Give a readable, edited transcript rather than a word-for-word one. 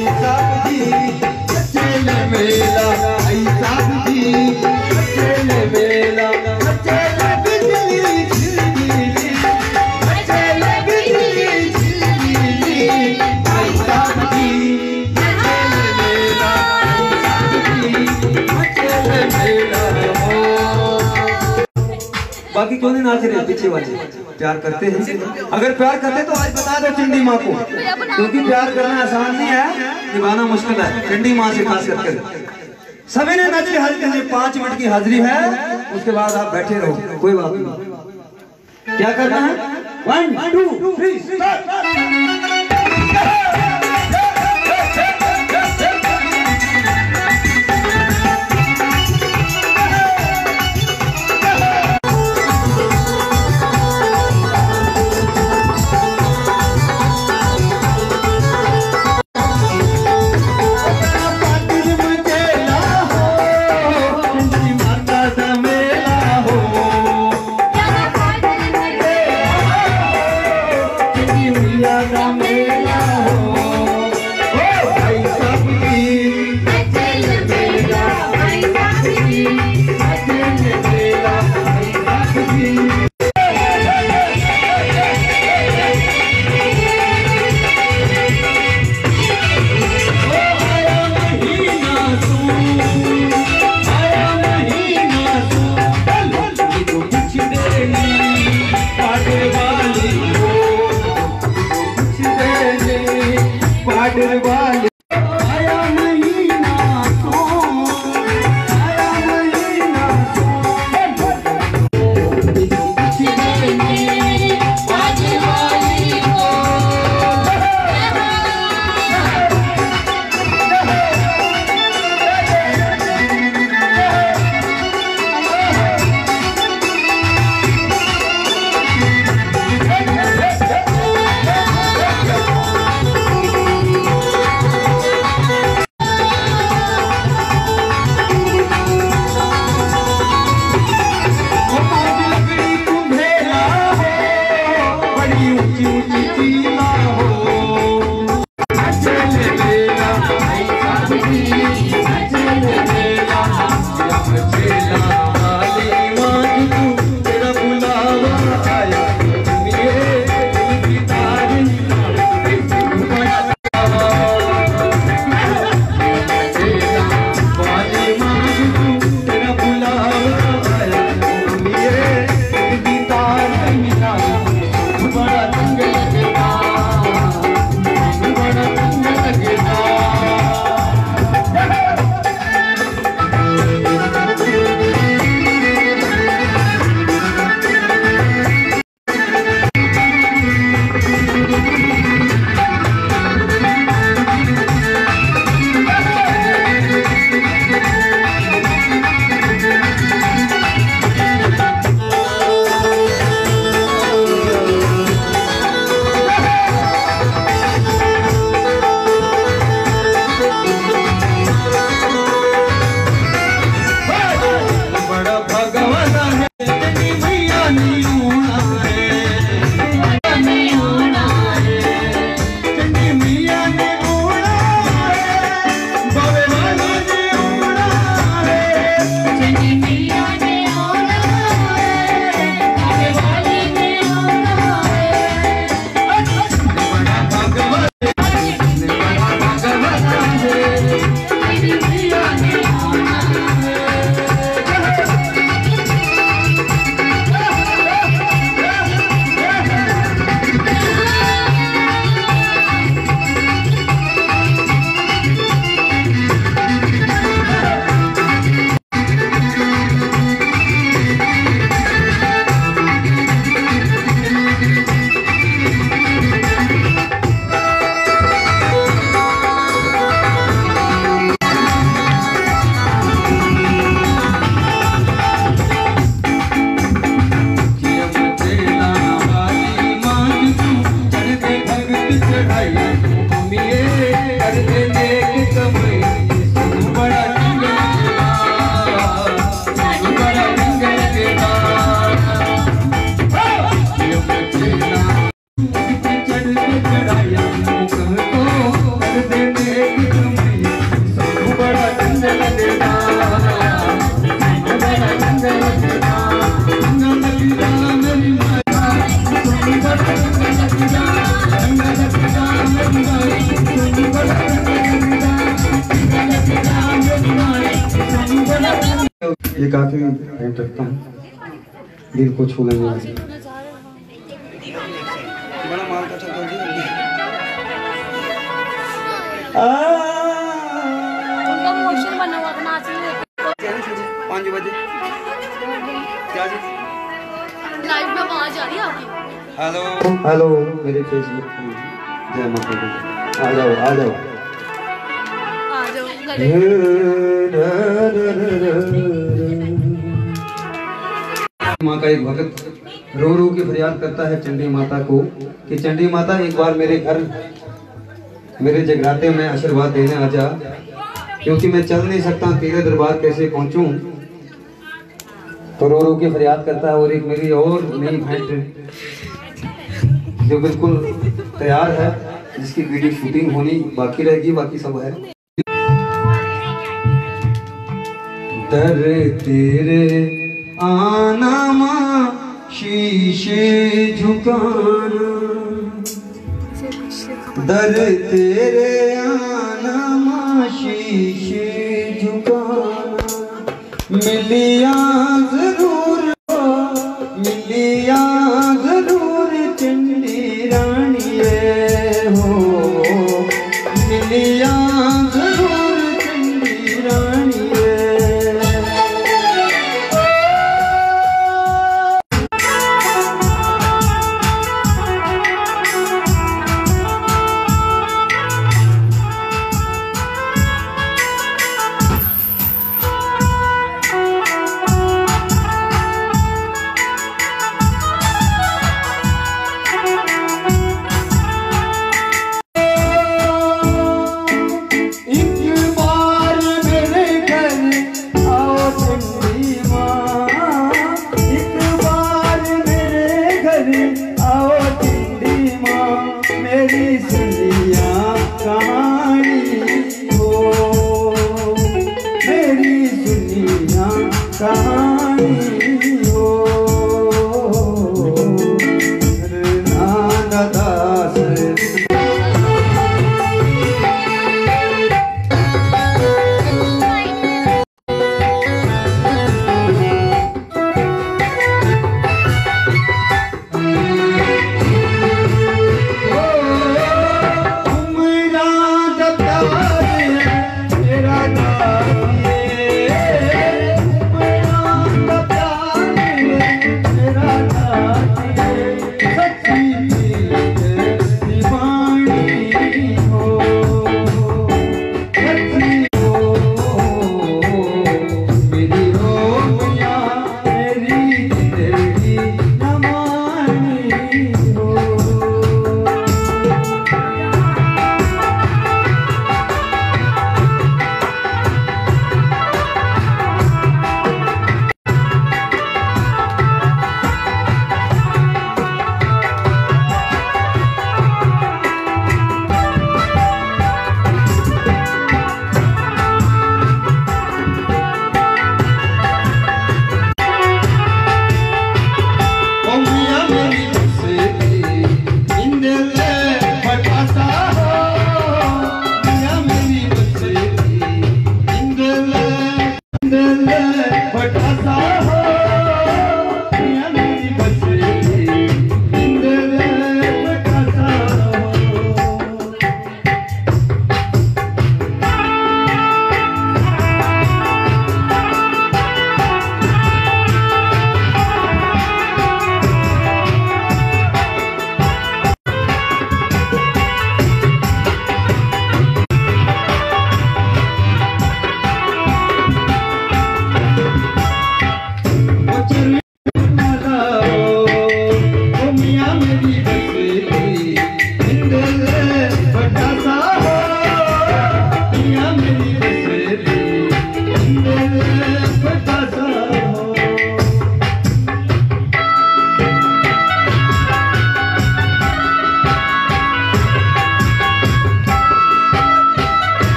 बाकी क्यों नहीं नाच रहे पीछे वाले? प्यार करते हैं? अगर प्यार करते तो आज बता दो चंडी माँ को, क्योंकि प्यार करना आसान नहीं है, निभाना मुश्किल है। चंडी माँ से खास करके सभी ने नच के हाजिर है। 5 मिनट की हाजिरी है, उसके बाद आप बैठे रहो, कोई बात नहीं। क्या करना है? 1 2 3 स्टार्ट। चढ़ के चढ़ाया कर दे ये काफी भेंट रखता हूँ, दिल को छू लेने वाली। बड़ा माल का चलता है। 5 बजे क्या जी लाइव में आवाज आ रही है आपकी। हेलो हेलो मेरे फेसबुक पे जय माता दी। आ जाओ आ जाओ आ जाओ। माँ का एक भक्त रो रो के फरियाद करता है चंडी माता को कि चंडी माता एक बार मेरे घर मेरे जगराते में आशीर्वाद देने आ जा, क्योंकि मैं चल नहीं सकता, तेरे दरबार कैसे पहुंचूं। तो रो रो के फरियाद करता है। और एक मेरी और नई भेंट जो बिल्कुल तैयार है, जिसकी वीडियो शूटिंग होनी बाकी रहेगी, बाकी सब है। दर तेरे आना माँ शीशे झुकाना, दर तेरे आना माँ शीशे झुकाना, मिलिया जरूर चंडी रानी हो, मिलिया जरूर चंडी रानी। कहानी हो मेरी सुनिया कहानी।